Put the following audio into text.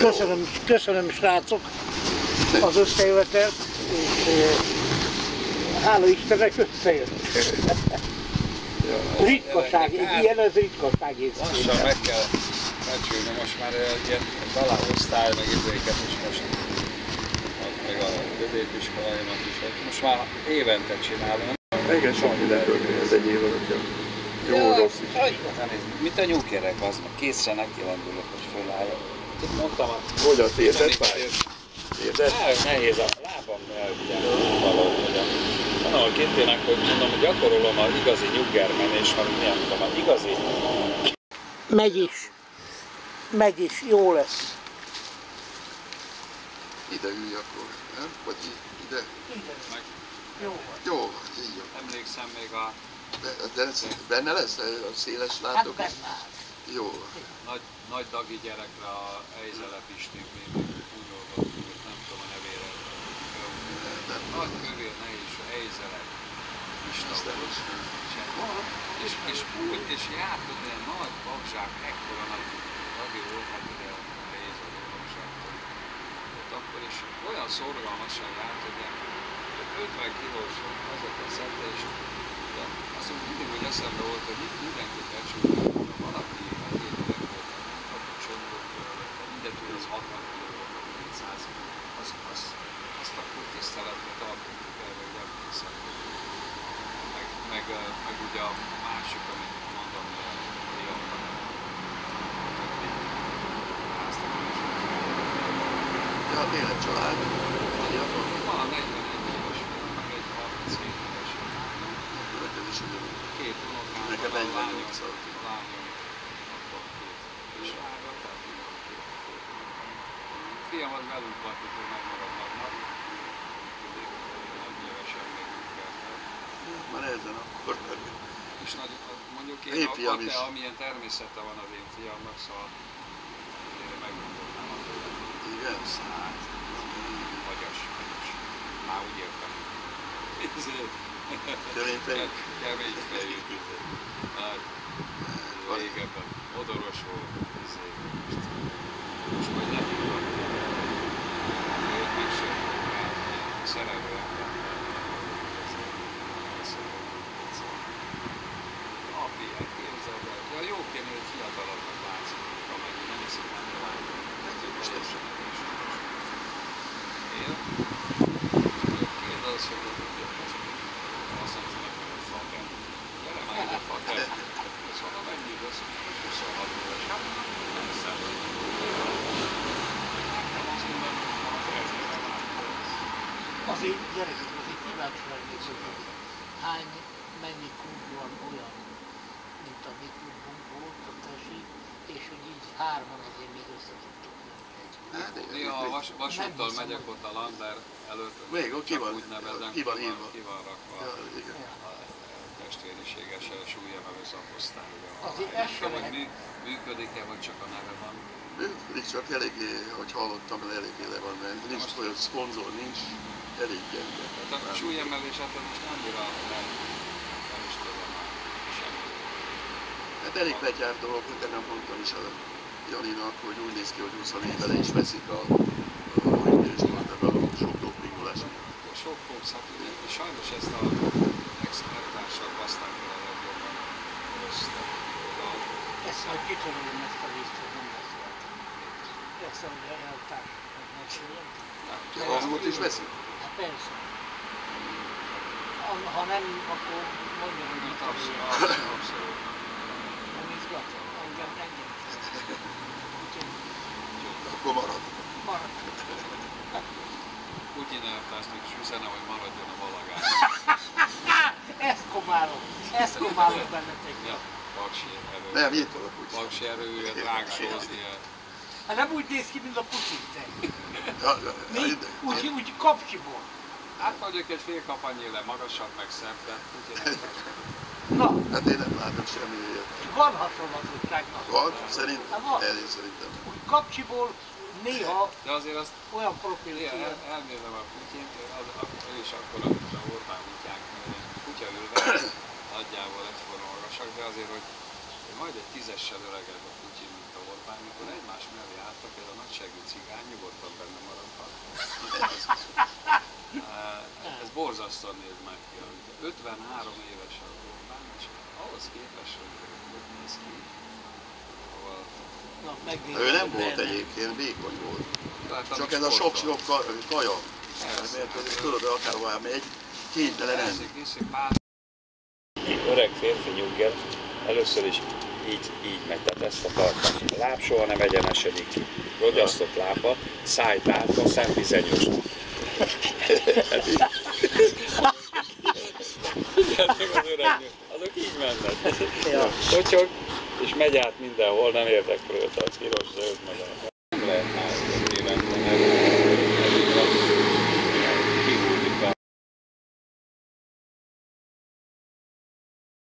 Köszönöm srácok az összejövetelt, és hála Istennek összejött. Ritkaság, ilyen ez ritkaság. Lassan meg kell becsülni, most már ilyen találhoztál meg időket is most, meg a középiskolaimat is, most már évente csinálom. Igen, sok minden történik, ez egy év alatt. Jó, rossz is. Mint a nyúlkerek, az készre nekilendulok, hogy fölálljak. Itt mondtam a... Hogyan térded már? Térded? Nehéz a lábam elvigyelni valahogy. Van, kintének, hogy mondom, hogy gyakorolom az igazi nyuggermenés, mert milyen mondom, az igazi... Megy is, jó lesz. Ide ülj akkor, nem? Vagy ide? Ide. Meg... Jó. Jó, így jó. Emlékszem még a... De benne lesz a széles Hát látok? benne áll. Jó. Nagy dagi gyerekre a Ejzele Pistünk még úgy olvadtunk, hogy nem tudom a nevére. Nagy kövér nehéz, Ejzele Pista volt. És járt ott ilyen nagy bagzsák, ekkora nagy dagi volt, hát ugye a Ejzele bagzsáktól. Ott akkor is olyan szorgalmasan járt, hogy 50 kilós azokat szedte, és azt mondom, mindig úgy eszembe volt, hogy itt mindenki becsültek, ha valaki egyébként volt, nem kapott csomót, mindentől az 60 kiló volt, 400 kiló, azt akkor tiszteletbe tartottuk el, hogy emlékszem. Meg ugye a másik, amit mondom, hogy Lianban, Ja, a életcsalád. van a 41 éves, meg egy 37 éves. Neked is ugyanúgy. Két unokám, Neked van a 48 lányom, szalt. akkor két kislága, tehát két. Fiam az velünk volt, mikor megmaradnak, nagy nyilvesen még kell. Már ezen akkor És mondjuk én fiam is. amilyen természete van az én fiamnak, szóval én meggondolnám a tőlem. Igen? Hát, vagyos. Már úgy értem. Kemény fejű. Kemény fejű. Régebben modoros volt. Most majd lehívnak. Őt megsértek rá, szerelő ember. Api, képzeld el. Ja, jó kéne, hogy fiatalabbnak látszik, amennyi nem hiszik, nem látszik. Teljesen én? Kérdez, hogy azt mondta nekem, hogy fater. Gyere már ide, fater. Szóval mennyi lesz? 26 éves. Hát nem számít. Nekem azt mondom, hogy ezzel látod. Azért gyerekek, azért kíváncsi lennék, hogy mennyi klub van olyan, mint a mi klubunk volt, a Tesi, és hogy így hárman azért még össze tudtok lenni. Néha a vasúttal megyek ott a Lander előtt, csak úgy nevezem, ki van rakva a testvériséges súlyemevő szaposztály. Nem tudom, hogy működik-e, vagy csak a neve van. Működik, csak eléggé, hogy hallottam, eléggé le van menni. Nincs olyan szponzor, nincs, elég gyenge. Tehát a súlyemelés, hát most annyira nem is tudom már semmi. Hát elég betyárt dolog, hogy tegnap mondtam is a Janinak, hogy úgy néz ki, hogy 24 ele is veszik a olimpiai sportágban a sok dopingolás. Sok fogsz, hát ugye, sajnos ezt a expertársak baszták el a legjobban összetek. Ezt majd kitörölöm ezt a részt, hogy nem lesz rajta. Ezt ahogy eltársak megszólom. A hangot is veszik? Hát persze. Ha nem, akkor mondjam, hogy itt Abszolút. nem izgat. Engem. Akkor marad. Marad. Putyin elvtársnak is üzene, hogy maradjon a balagás. Ezt komálok bennetek. Ja, paksi erő. Nem, itt van a Putyin. Paksi erője, drágálózni. Hát nem úgy néz ki, mint a Putyin, te. Úgy kapcsiból. Hát mondjuk egy fél kapanyéle magasabb, meg szebb, de Putyin elvtárs. Na, Hát én nem látok semmi ilyet. van hasonlatosságnak. Van? Szerintem? Hát van. Elég szerintem. Úgy kapcsiból néha De azért azt olyan profil. elnézem a Putyint, ő is akkor, amit a Orbán kutyánk, kutya ülve, nagyjából egyforma magasak, de azért, hogy majd egy 10-essel öregebb a Putyin, mint a Orbán, mikor egymás mellé áll, láttak, ez a nagyságú cigány nyugodtan benne maradhat. Ez borzasztóan néz meg ki. 53 éves az Orbán, és ahhoz képest, hogy hogy néz ki. Ő nem volt egyébként, vékony volt. Csak ez a sok-sok kaja. Mert tudod, akárhová megy, kénytelen enni. Öreg férfi nyuggel először is így megy, tehát ezt a tartalmat. A láb soha nem egyenesedik ki. Rogyasztott lába, szájtátva, szembizenyos. Azok így mennek. Tocsog, és megy át mindenhol, nem érdekel őt a piros, zöld, meg a